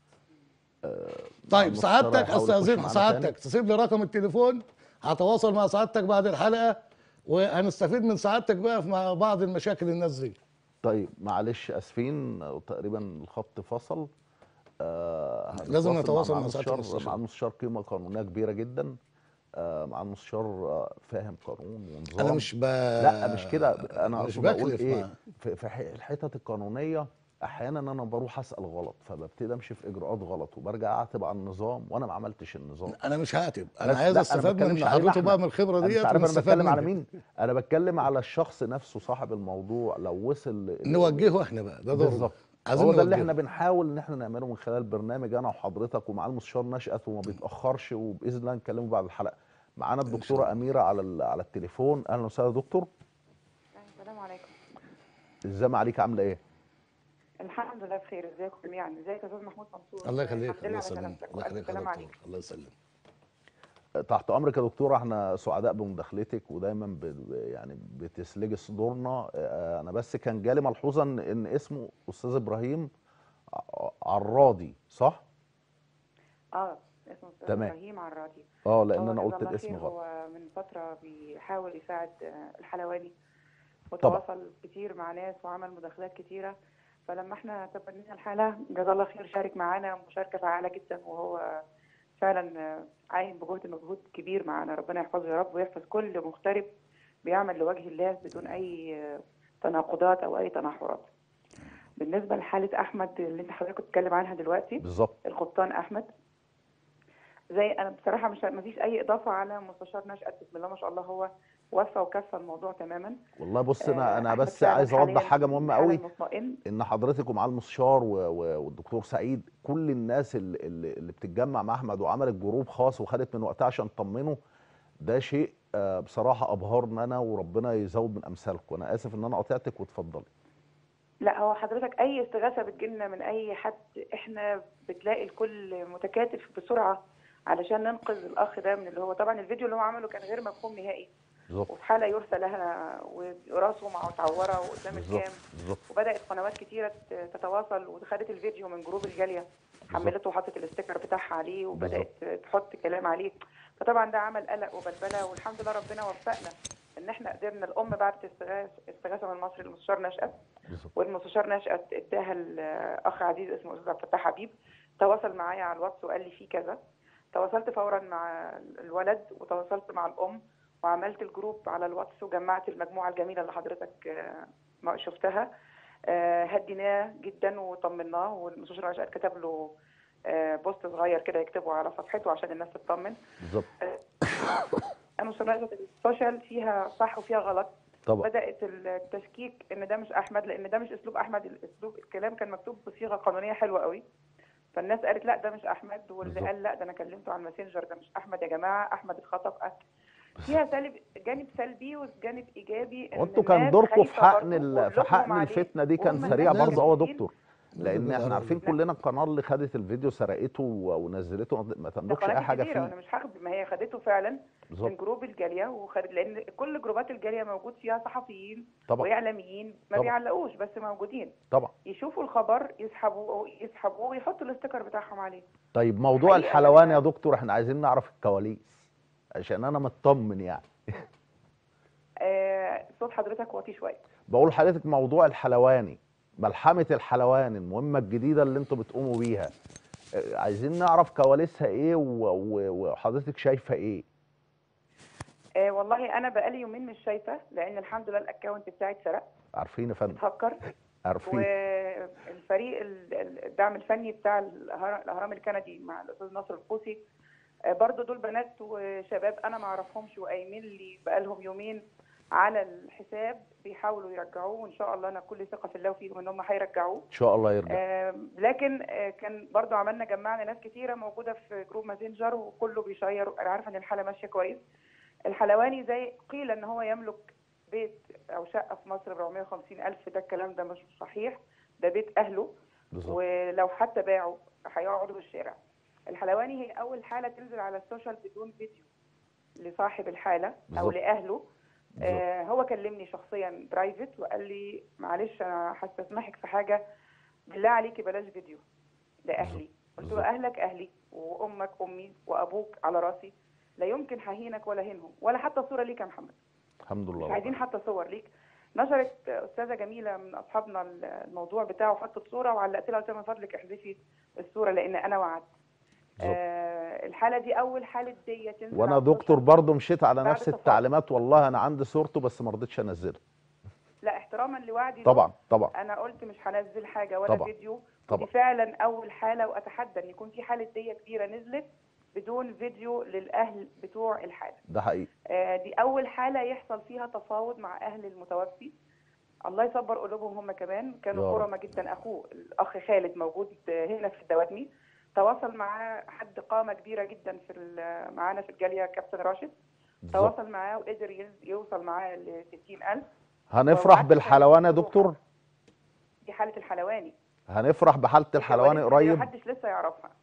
طيب سعادتك استاذن سعادتك تسيب لي رقم التليفون، هتواصل مع سعادتك بعد الحلقه، وهنستفيد من سعادتك بقى مع بعض المشاكل الناس دي. طيب معلش اسفين تقريبا الخط فصل. لازم نتواصل مع سعاده المستشار. مع المستشار قيمه قانونيه كبيره جدا، مع المستشار فاهم قانون ونظام. انا مش لا مش كده، انا مش بقول ايه معاه. في الحتت القانونيه احيانا انا بروح اسال غلط، فببتدي امشي في اجراءات غلط وبرجع اعتب على النظام وانا ما عملتش النظام. انا مش هعتب، انا عايز استفاد من حضرته بقى من الخبره ديت. انا بتكلم على مين؟ انا بتكلم على الشخص نفسه صاحب الموضوع. لو وصل نوجهه احنا بقى، ده دورنا بالظبط. هو ده اللي احنا بنحاول ان احنا نعمله من خلال برنامج انا وحضرتك ومع المستشار نشأت، وما بيتاخرش، وباذن الله نكلمه بعد الحلقه. معانا الدكتوره اميره على التليفون. اهلا وسهلا دكتور. السلام عليكم. ازاي عليك، عامله ايه؟ الحمد لله بخير. ازيكم جميعا؟ ازيك يا استاذ محمود منصور؟ الله يخليك. الله يسلمك. الله يخليك يا دكتور. الله يسلمك. تحت امرك يا دكتوره، احنا سعداء بمداخلتك ودايما يعني بتسلجي صدورنا. انا بس كان جالي ملحوظه ان اسمه استاذ ابراهيم عراضي، صح؟ اسمه استاذ تمام. ابراهيم عرادي. لان هو انا جزاه قلت الله الاسم خير، غلط. هو من فتره بيحاول يساعد الحلواني، طبعا. وتواصل كتير مع ناس وعمل مداخلات كتيره. فلما احنا تبنينا الحاله جزاه الله خير شارك معانا مشاركه فعاله جدا، وهو فعلا عاين مجهود كبير معانا. ربنا يحفظه يا رب ويحفظ كل مغترب بيعمل لوجه الله بدون اي تناقضات او اي تناحرات. بالنسبه لحاله احمد اللي انت حضرتك بتتكلم عنها دلوقتي، بالظبط. القبطان احمد، زي انا بصراحه مش ما فيش اي اضافه على مستشار نشأت، بسم الله ما شاء الله، هو وفى وكفى الموضوع تماما. والله بص، انا احمد بس فعلا عايز اوضح حاليا حاجه في مهمه الحاله قوي، المطمئن. ان حضرتك ومع المستشار والدكتور سعيد، كل الناس اللي بتتجمع مع احمد وعملت جروب خاص وخدت من وقتها عشان تطمنه، ده شيء بصراحه ابهرنا انا، وربنا يزود من امثالكم. انا اسف ان انا قاطعتك، واتفضلي. لا، هو حضرتك اي استغاثه بتجيلنا من اي حد احنا بتلاقي الكل متكاتف بسرعه علشان ننقذ الاخ ده من اللي هو طبعا الفيديو اللي هو عمله كان غير مفهوم نهائي، بالظبط. وفي حاله يرثى لها وراسه متعوره وقدام بالظبط. الكام. بالظبط. وبدات قنوات كتيره تتواصل وخدت الفيديو من جروب الجاليه، حملته وحطت الاستيكر بتاعها عليه وبدات تحط كلام عليه. فطبعا ده عمل قلق وبلبله، والحمد لله ربنا وفقنا ان احنا قدرنا. الام بعتت استغاثه من المصري للمستشار نشأت، والمستشار نشأت اداها الاخ عزيز اسمه استاذ عبد الفتاح حبيب، تواصل معايا على الواتس وقال لي في كذا. تواصلت فورا مع الولد وتواصلت مع الام وعملت الجروب على الواتس وجمعت المجموعه الجميله اللي حضرتك ما شفتها. هديناه جدا وطمناه، والمستشار نشأت كتب له بوست صغير كده يكتبه على صفحته عشان الناس تطمن. بالظبط. انا نشأت السوشيال فيها صح وفيها غلط. طبعا. بدات التشكيك ان ده مش احمد، لان ده مش اسلوب احمد. الاسلوب الكلام كان مكتوب بصيغه قانونيه حلوه قوي، فالناس قالت لا ده مش احمد، واللي قال لا ده انا كلمته على الماسنجر ده مش احمد يا جماعه، احمد اتخطف. فيها جانب سلبي وجانب ايجابي. وانتوا كان دوركم في حقن الفتنه دي كان سريع برضه يا دكتور، لان احنا عارفين كلنا القناه اللي خدت الفيديو سرقته ونزلته ما تملكش اي حاجه فيه. انا مش هاخد، ما هي خدته فعلا بالزبط. من جروب الجاليه، وخدت لان كل جروبات الجاليه موجود فيها صحفيين طبعا. واعلاميين ما طبعا. بيعلقوش بس موجودين طبعا، يشوفوا الخبر يسحبوه ويحطوا الاستيكر بتاعهم عليه. طيب موضوع الحلواني يا دكتور، احنا عايزين نعرف الكواليس عشان انا مطمن يعني. صوت حضرتك واطي شويه. بقول لحضرتك موضوع الحلواني، ملحمه الحلواني، المهمه الجديده اللي انتوا بتقوموا بيها، عايزين نعرف كواليسها ايه وحضرتك شايفه ايه؟ والله انا بقالي يومين مش شايفه، لان الحمد لله الاكونت بتاعي اتسرق. عارفين يا فندم. اتهكر. عارفين. والفريق الدعم الفني بتاع الاهرام الكندي مع الاستاذ ناصر القوسي، برضو دول بنات وشباب انا ما اعرفهمش، وقايمين لي بقالهم يومين على الحساب بيحاولوا يرجعوه، وان شاء الله انا كل ثقه في الله وفيهم ان هم هيرجعوه ان شاء الله يرجع. لكن كان برضو جمعنا ناس كتيره موجوده في جروب ماسنجر وكله بيشير. انا عارفه ان الحاله ماشيه كويس. الحلواني زي قيل ان هو يملك بيت او شقه في مصر ب 450,000، ده الكلام ده مش صحيح، ده بيت اهله بالزبط. ولو حتى باعوا هيقعدوا في الشارع. الحلواني هي اول حاله تنزل على السوشيال بدون فيديو لصاحب الحاله بالزبط. او لاهله. هو كلمني شخصيا برايفت وقال لي معلش انا هستسمحك في حاجه، بالله عليكي بلاش فيديو لاهلي. قلت له اهلك اهلي وامك امي وابوك على راسي، لا يمكن ههينك ولا هينهم ولا حتى صوره ليك يا محمد. الحمد لله. مش عايزين حتى صور ليك. نشرت استاذه جميله من اصحابنا الموضوع بتاعه وحطت صوره وعلقت لها قلت لها من فضلك احذفي الصوره لان انا وعدت. الحاله دي اول حاله دي تنزل. وانا دكتور برضه مشيت على نفس التعليمات، والله انا عندي صورته بس ما رضيتش انزلها. لا احتراما لوعدي طبعا طبعا. انا قلت مش هنزل حاجه ولا طبعا. فيديو. طبعا. دي فعلا اول حاله، واتحدى ان يكون في حاله ديه كبيره نزلت بدون فيديو للاهل بتوع الحاله. ده حقيقي. دي اول حاله يحصل فيها تفاوض مع اهل المتوفي. الله يصبر قلوبهم هم كمان، كانوا كرمه جدا. اخوه الاخ خالد موجود هنا في الدواتمي، تواصل معاه حد قامه كبيره جدا معانا في الجاليه كابتن راشد، تواصل معاه وقدر يوصل معاه ل 60,000. هنفرح بالحلواني يا دكتور؟ دي حاله الحلواني. هنفرح بحاله الحلواني قريب؟ محدش لسه يعرفها.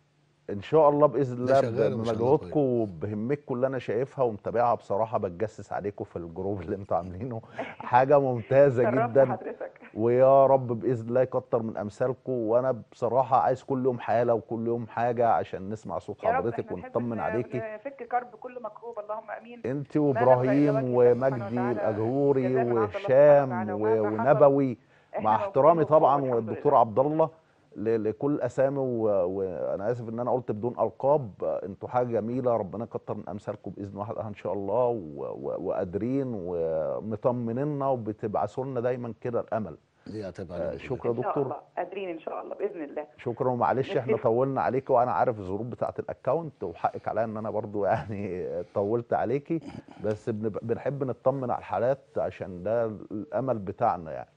ان شاء الله باذن الله شغال وما شاء الله بمجهودكم وبهمتكم اللي انا شايفها ومتابعها بصراحه، بتجسس عليكم في الجروب اللي انتوا عاملينه، حاجه ممتازه شرفت جدا. حضرتك. ويا رب باذن الله يكتر من امثالكم. وانا بصراحه عايز كل يوم حاله وكل يوم حاجه عشان نسمع صوت يا رب حضرتك احنا نحب ونطمن عليكي، نفك كرب كل مكروب، اللهم امين. انت ما نبغى الا وابراهيم وجه الله سبحانه ومجدي وتعالى، الاجهوري جزاء من عند الله سبحانه وهشام وتعالى، ومهما حصل ونبوي، احنا مع احترامي موجودين وفوق طبعا والحمد والدكتور لله. عبد الله لكل الاسامي وانا اسف ان انا قلت بدون القاب. انتوا حاجه جميله، ربنا يكتر من امثالكم باذن واحد ان شاء الله، وقادرين ومطمنينا وبتبعثوا لنا دايما كده الامل. دي هتبقى شكرا ان شاء دكتور. الله قادرين ان شاء الله باذن الله. شكرا ومعلش احنا طولنا عليكي، وانا عارف الظروف بتاعه الاكونت وحقك عليا ان انا برضو يعني طولت عليكي، بس بنحب نطمن على الحالات عشان ده الامل بتاعنا يعني.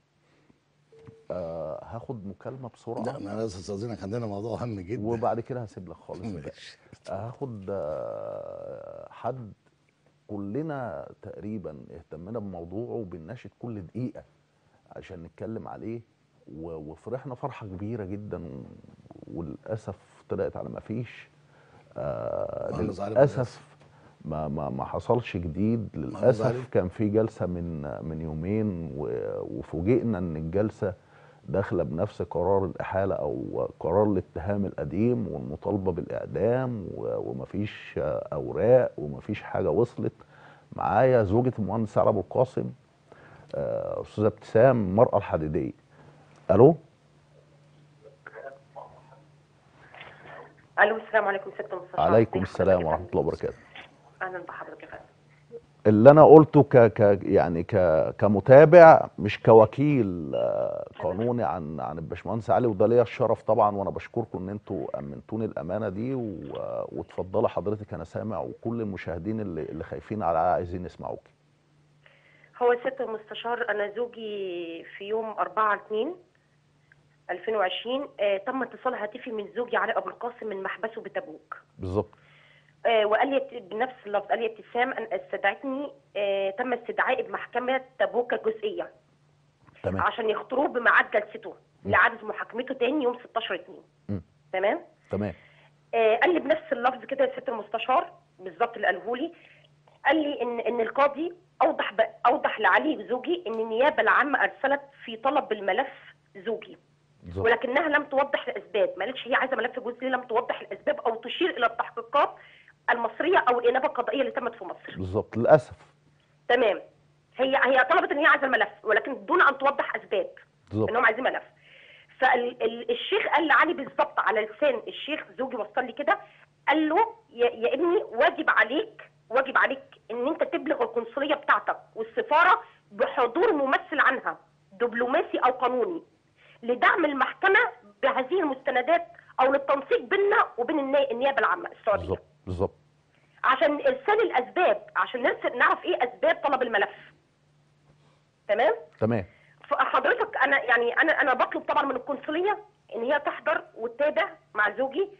هاخد مكالمه بسرعه. لا انا لازم استاذنك، عندنا موضوع هام جدا وبعد كده هسيب لك خالص. ماشي. هاخد حد كلنا تقريبا اهتمنا بموضوعه وبنناشد كل دقيقه عشان نتكلم عليه، وفرحنا فرحه كبيره جدا، وللاسف طلعت على ما فيش. للاسف ما حصلش جديد للاسف. كان في جلسه من يومين وفوجئنا ان الجلسه داخله بنفس قرار الاحاله او قرار الاتهام القديم والمطالبه بالاعدام، ومفيش اوراق ومفيش حاجه وصلت. معايا زوجة المهندس علي ابو القاسم، استاذه ابتسام، المراه الحديديه. الو. الو، السلام عليكم ست مستشار. عليكم السلام ورحمه الله وبركاته. اهلا بحضرتك يا فندم. اللي انا قلته يعني كمتابع مش كوكيل قانوني عن الباشمهندس علي، وده ليا الشرف طبعا، وانا بشكركم ان انتوا امنتوني الامانه دي. واتفضلي حضرتك، انا سامع وكل المشاهدين اللي خايفين على عايزين يسمعوكي. هو ست مستشار، انا زوجي في يوم 4/2/2020 تم اتصال هاتفي من زوجي علي ابو القاسم من محبسه بتبوك. بالظبط. وقال لي بنفس اللفظ، قال لي ابتسام ان استدعتني، تم استدعائي بمحكمه تبوك الجزئيه. تمام. عشان يخطروه بميعاد جلسته لإعادة محاكمته تاني يوم 16/2. تمام؟ تمام. قال لي بنفس اللفظ كده يا ست المستشار بالظبط اللي قاله لي. قال لي ان القاضي اوضح لعلي زوجي ان النيابه العامه ارسلت في طلب بالملف زوجي، بالظبط. ولكنها لم توضح الاسباب. ما قالتش هي عايزه ملف جزئي، لم توضح الاسباب او تشير الى التحقيقات المصريه او الانابه القضائيه اللي تمت في مصر. بالظبط، للاسف. تمام. هي طلبت ان هي عايزه الملف، ولكن دون ان توضح اسباب. بالظبط. انهم عايزين ملف. فالشيخ قال لعلي بالظبط على لسان الشيخ زوجي، وصل لي كده، قال له يا ابني واجب عليك ان انت تبلغ القنصليه بتاعتك والسفاره بحضور ممثل عنها دبلوماسي او قانوني لدعم المحكمه بهذه المستندات او للتنسيق بيننا وبين النيابه العامه السعوديه. بالظبط. بالظبط. عشان ارسال الاسباب، عشان نعرف ايه اسباب طلب الملف. تمام؟ تمام. فحضرتك انا بطلب طبعا من القنصليه ان هي تحضر وتتابع مع زوجي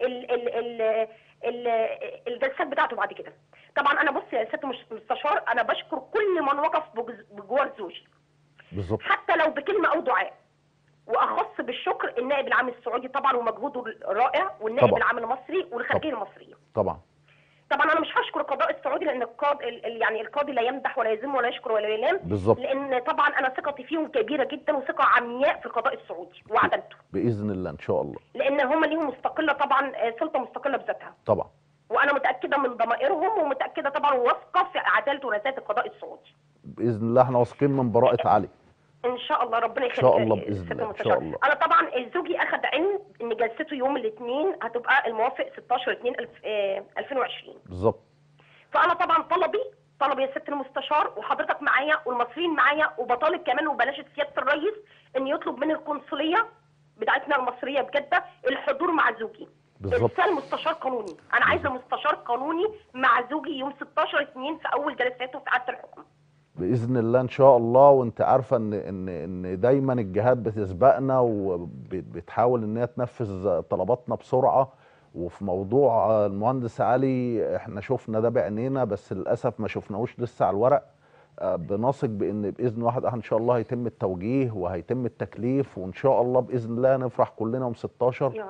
الجلسات بتاعته بعد كده. طبعا انا بص يا سياده المستشار، انا بشكر كل من وقف بجوار زوجي. بالظبط. حتى لو بكلمه او دعاء. واخص بالشكر النائب العام السعودي طبعا ومجهوده الرائع، والنائب طبعا. العام المصري والخارجيه المصريه. طبعا. طبعا انا مش هشكر القضاء السعودي لان القاضي لا يمدح ولا يذم ولا يشكر ولا يلام. بالظبط. لان طبعا انا ثقتي فيهم كبيره جدا وثقه عمياء في القضاء السعودي وعدالته. باذن الله ان شاء الله. لان هم ليهم مستقله طبعا، سلطه مستقله بذاتها. طبعا. وانا متاكده من ضمائرهم، ومتاكده طبعا واثقه في عداله ورزانه القضاء السعودي. باذن الله احنا واثقين من براءه علي. ان شاء الله، ربنا يخليك. ان شاء الله باذن الله. ان شاء الله. انا طبعا زوجي اخذ علم ان جلسته يوم الاثنين هتبقى الموافق 16/2/2020. بالظبط. فانا طبعا طلبي يا ست المستشار وحضرتك معايا والمصريين معايا، وبطالب كمان وبلاش سياده الرئيس ان يطلب من القنصليه بتاعتنا المصريه بجده الحضور مع زوجي. بالظبط. ارسال مستشار قانوني، انا عايزه مستشار قانوني مع زوجي يوم 16/2 في اول جلساته في اعاده الحكم. باذن الله ان شاء الله. وانت عارفه ان دايما الجهات بتسبقنا وبتحاول ان هي تنفذ طلباتنا بسرعه. وفي موضوع المهندس علي احنا شفنا ده بعينينا، بس للاسف ما شفناهوش لسه على الورق. بنثق بان باذن واحد ان شاء الله هيتم التوجيه وهيتم التكليف، وان شاء الله باذن الله نفرح كلنا يوم 16 يا رب.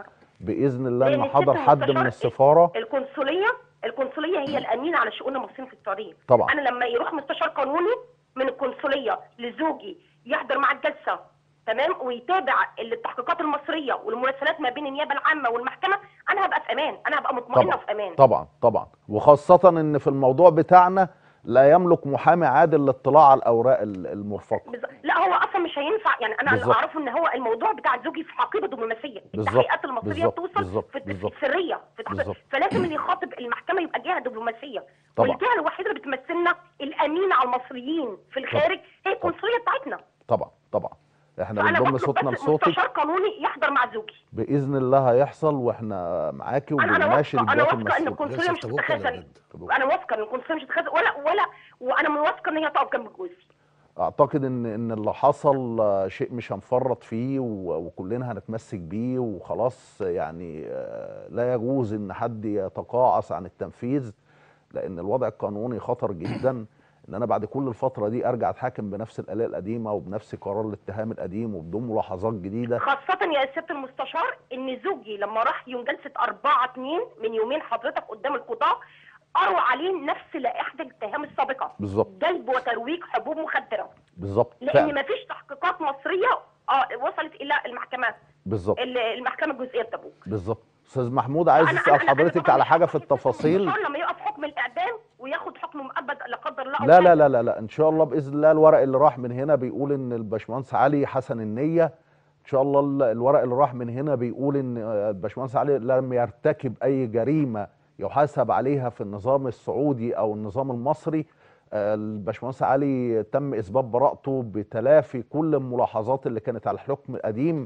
باذن الله لأن ان الست حضر حد من المستشار السفاره. القنصليه هي الامين على شؤون المصريين في السعوديه. طبعا. انا لما يروح مستشار قانوني من القنصليه لزوجي يحضر مع الجلسه، تمام، ويتابع التحقيقات المصريه والمراسلات ما بين النيابه العامه والمحكمه، انا هبقى في امان، انا هبقى مطمئنه وفي امان. طبعا طبعا، وخاصه ان في الموضوع بتاعنا لا يملك محامي عادل للاطلاع على الاوراق المرفقه. لا هو اصلا مش هينفع، يعني انا اللي بالظبط. اعرفه ان هو الموضوع بتاع زوجي في حقيبه دبلوماسيه، بالظبط. التحقيقات المصريه بالظبط. توصل بالظبط. في بالظبط. السريه في تحقيق. بالظبط. فلازم اللي يخاطب المحكمه يبقى جهه دبلوماسيه، طبعا. والجهه الوحيده اللي بتمثلنا الامين على المصريين في الخارج هي القنصليه بتاعتنا. طبعا طبعا، احنا فانا بنضم بطلب صوتنا بس لصوتك. مستشار قانوني يحضر مع زوجي. باذن الله هيحصل، واحنا معاكي انا وبنناشد واثقه الجهات ان المسؤوله. القنصليه مش تبوك ولا هتتخاذل. جد؟ انا واثقه ان القنصليه مش هتتخاذل ولا وانا واثقه ان هي تقف جنب جوزي. اعتقد ان اللي حصل شيء مش هنفرط فيه وكلنا هنتمسك بيه وخلاص، يعني لا يجوز ان حد يتقاعس عن التنفيذ، لان الوضع القانوني خطر جدا. ان انا بعد كل الفتره دي ارجع اتحاكم بنفس الآلية القديمه وبنفس قرار الاتهام القديم وبدون ملاحظات جديده. خاصة يا سيادة المستشار ان زوجي لما راح يوم جلسة 4/2 من يومين حضرتك قدام القضاء قروا عليه نفس لائحة الاتهام السابقة، بالظبط. جلب وترويج حبوب مخدرة، بالظبط، لان مفيش تحقيقات مصرية وصلت الى المحكمات. بالظبط. المحكمة الجزئية بتبوك. بالظبط. استاذ محمود، عايز اسال حضرتك على حاجه في التفاصيل. لما يقف حكم الاعدام وياخد حكم مؤبد لا قدر الله. لا لا لا لا لا، ان شاء الله باذن الله. الورق اللي راح من هنا بيقول ان الباشمهندس علي حسن النيه، ان شاء الله الورق اللي راح من هنا بيقول ان الباشمهندس علي لم يرتكب اي جريمه يحاسب عليها في النظام السعودي او النظام المصري. الباشمهندس علي تم اثبات براءته بتلافي كل الملاحظات اللي كانت على الحكم القديم.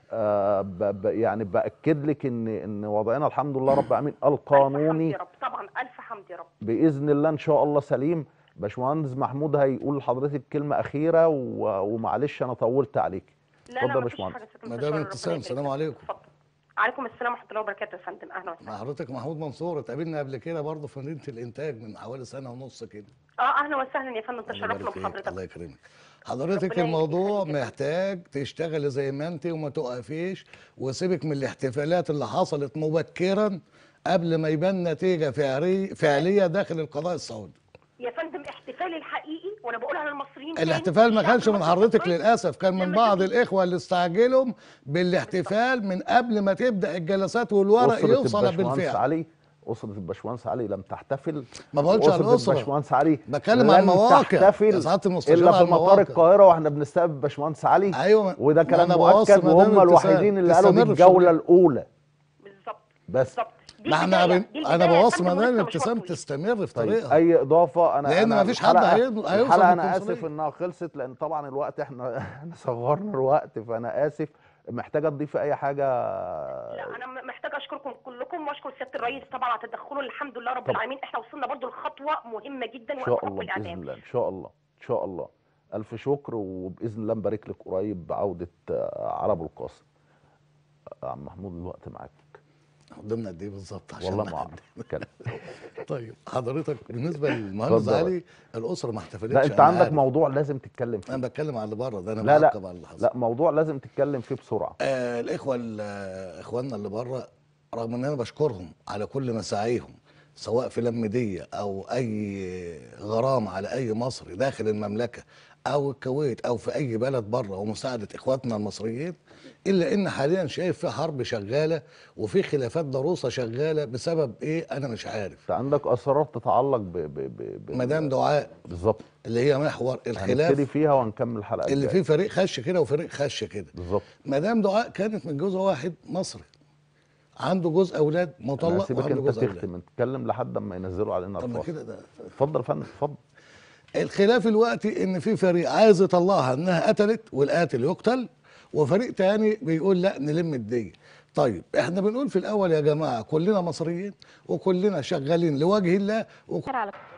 يعني باكد لك ان وضعنا الحمد لله رب العالمين القانوني، ألف حمد يا رب. طبعا الف حمد يا رب، باذن الله ان شاء الله سليم. باشمهندس محمود هيقول لحضرتك كلمه اخيره ومعلش انا طولت عليك. اتفضل يا باشمهندس. مدام ابتسام، السلام عليكم. اتفضل. عليكم السلام ورحمه الله وبركاته يا فندم، اهلا وسهلا. مع حضرتك محمود منصور، اتقابلنا قبل كده برضه في مدينه الانتاج من حوالي سنه ونص كده. اهلا وسهلا يا فندم، تشرفنا الله يبارك فيك. بحضرتك. الله يكرمك. حضرتك ربنا الموضوع يخليك. محتاج تشتغلي زي ما انت وما توقفيش، وسيبك من الاحتفالات اللي حصلت مبكرا قبل ما يبان نتيجه فعليه داخل القضاء السعودي. يا فندم احتفالي الحقيقي وانا بقولها للمصريين، الاحتفال ما كانش من حضرتك للاسف، كان من لما بعض تيجي- الاخوه اللي استعجلوا بالاحتفال من قبل ما تبدا الجلسات والورق أسرة يوصل الباشمهندس بالفعل. علي، أسرة الباشمهندس علي لم تحتفل. ما بقولش على وأسرة الأسرة، الباشمهندس علي بتكلم عن لن المواقع تحتفل يا سعاده المستشار، إلا عن في مطار المواقع. القاهرة واحنا بنستقبل الباشمهندس علي. ايوه، وده ما كلام أنا بوصي مؤكد، مدام وهم ابتسام الوحيدين اللي قالوا دي تستمر في الجولة شغلها. الأولى. بالظبط بس بالظبط. دي ما احنا البداية، دي انا البداية يا بوصي فندم، مدام ولسه ابتسام مشوار طويل. تستمر في طيب طريقها. أي إضافة؟ لأن مفيش حد هيوصل الحلقة أنا للقنصلية. آسف إنها خلصت، لأن طبعا الوقت إحنا صغرنا الوقت، فأنا آسف. محتاجة تضيفي أي حاجة؟ لا انا محتاجه اشكركم كلكم واشكر سياده الرئيس طبعا على تدخله، الحمد لله رب طبعا. العالمين. احنا وصلنا برضو لخطوه مهمه جدا ان وقت شاء حكم الله باذن الاعدام. الله، ان شاء الله ان شاء الله. الف شكر، وباذن الله نبارك لك قريب بعوده على ابو القاسم. عم محمود الوقت معاك. قدامنا قد ايه بالظبط عشان والله ما ما حد- اعرف اتكلم. طيب حضرتك بالنسبه للمهندس اتفضل. علي الاسره ما احتفلتش. لا انت أنا عندك عارف. موضوع لازم تتكلم فيه. انا بتكلم على اللي بره ده، انا لا بعقب على اللي حصل. لا موضوع لازم تتكلم فيه بسرعه. الاخوه اخواننا اللي بره، رغم ان انا بشكرهم على كل مساعيهم سواء في لم دية او اي غرامه على اي مصري داخل المملكه او الكويت او في اي بلد بره ومساعده اخواتنا المصريين، الا ان حاليا شايف في حرب شغاله وفي خلافات ضروسه شغاله بسبب ايه انا مش عارف. انت عندك اسرار تتعلق مدام دعاء بالظبط، اللي هي محور هنبتدي الخلاف فيها وهنكمل الحلقه اللي الجاية. فيه فريق خش كده وفريق خش كده. بالظبط. مدام دعاء كانت متجوزه واحد مصري عنده جوز اولاد انا مطلق هسيبك وعنده انت جوز اولاد. تختم، نتكلم لحد اما ينزلوا علينا طب ما الفاصل. كده ده اتفضل يا فندم، اتفضل. الخلاف الوقتي ان في فريق عايز يطلعها انها قتلت والقاتل يقتل، وفريق تاني بيقول لا نلم الدية. طيب احنا بنقول في الاول يا جماعه كلنا مصريين وكلنا شغالين لوجه الله على